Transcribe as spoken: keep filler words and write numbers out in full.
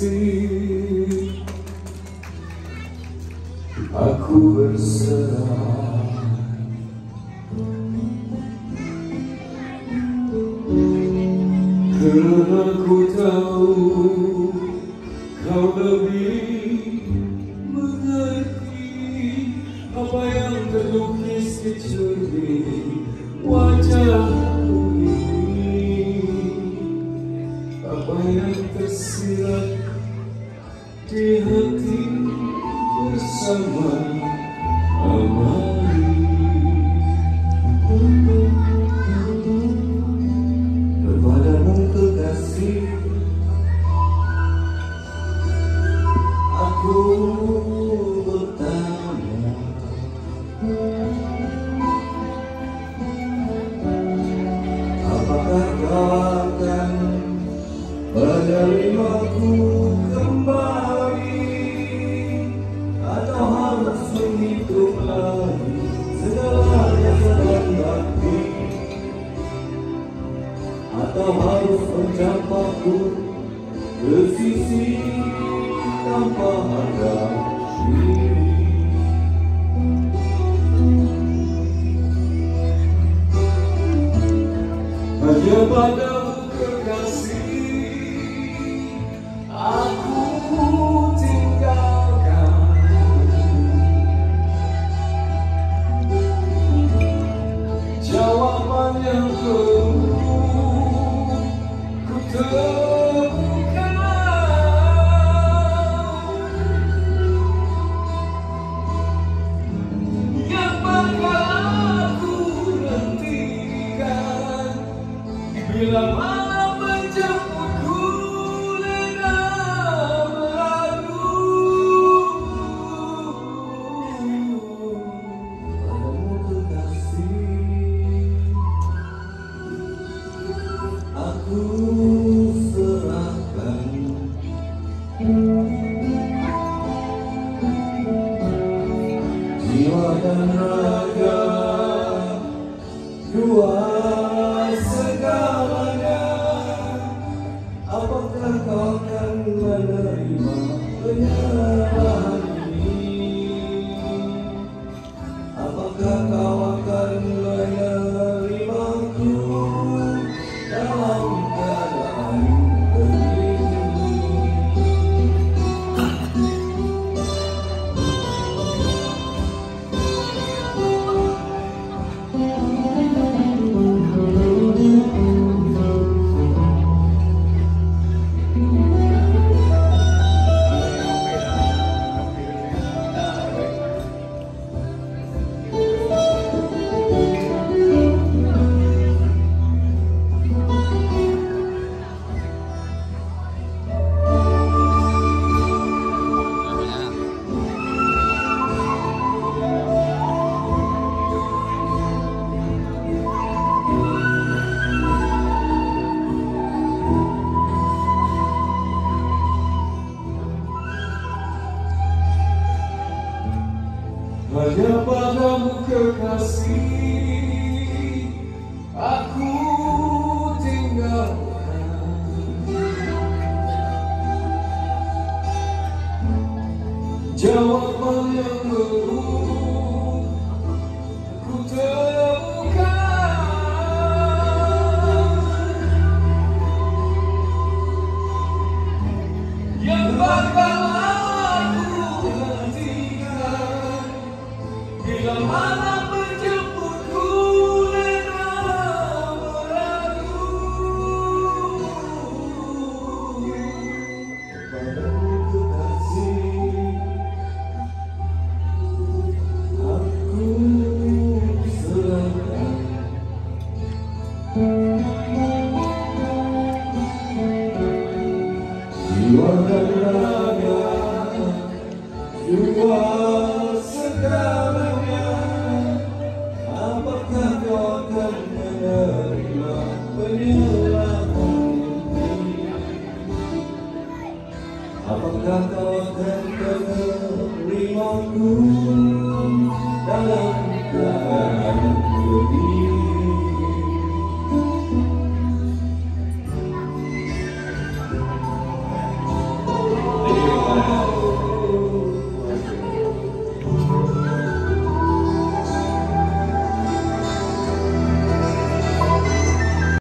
kekasih, aku berserah. Karena ku tahu kau lebih mengerti apa yang terlukis di cermin wajahmu ini, apa yang tersirat di hati bersama amari. Kepadamu kekasih, aku bertanya, apakah kau akan menerimaku kembali, atau harus menghitung lagi segala yang bakti, atau harus mencampakku ke sisi tanpa harga diri. Hanya padamu kekasih, aku tinggalkan. Jawaban yang perlu ku temukan, yang bakal aku nantikan bila malam menjemputku lena berlalu. Padamu kekasih, aku serahkan jiwa dan raga, dua segalanya. Apakah kau akan menerima penyerahan ini? Apakah kau akan menerimaku dalam keadaan begini? Hanya padamu kekasih, aku tinggalkan. Jawaban yang perlu ku temukan, yang bakal aku nantikan bila malam menjemputku lena berlalu. Padamu kekasih, aku serahkan jiwa dan raga, jiwa segalanya. Apakah kau akan menerima penyerahan ini? Apakah kau akan menerimaku dalam keadaan begini?